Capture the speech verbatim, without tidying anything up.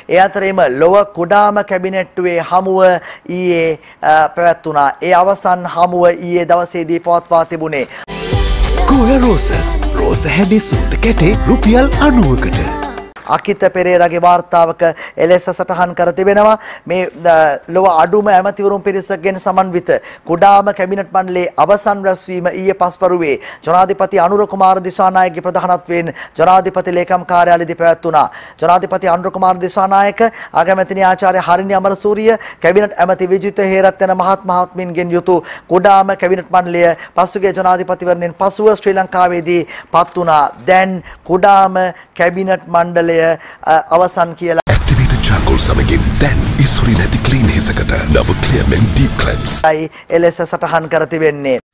ඒ අතරේම ලොව කුඩාම කැබිනට්ටුවේ හමුව ඊයේ පැවැත්වුණා. ඒ අවසන් හමුව ඊයේ දවසේදී පවත්වා තිබුණේ. Goya Roses රෝස හැඩි සූද කැටේ රුපියල් අනූවකට. අකිත පෙරේරාගේ වාර්තාවක එලෙස සටහන් කර තිබෙනවා. මේ ලොව අඩුම ඇමතිවරුන් පිරිසකගෙන් සමන්විත කුඩාම කැබිනට් මණ්ඩලයේ අවසන් රැස්වීම ඊයේ පස්වරුවේ ජනාධිපති අනුර කුමාර දිසානායකගේ ප්‍රධානත්වයෙන් ජනාධිපති ලේකම් කාර්යාලයේදී පැවැත්වුණා. ජනාධිපති අනුර කුමාර දිසානායක, අගමැතිනි ආචාර්ය හරිනි අමරසූරිය, කැබිනට් ඇමති විජිත හේරත් යන මහත් මහත්මින්ගෙන් යුතු කුඩාම කැබිනට් මණ්ඩලය පසුගිය ජනාධිපතිවරණයෙන් පසුව ශ්‍රී ලංකාවේදී පත් වුණා. දැන් කුඩාම කැබිනට් මණ්ඩලය අවසන් කියලා. Activate Jungle සමගින් දැන් ඉසුරි නැති ක්ලීන් හිසකට නව ක්ලියර් මෙන් ඩීප් ක්ලෙන්ස්. එලෙස සටහන් කර තිබෙන්නේ.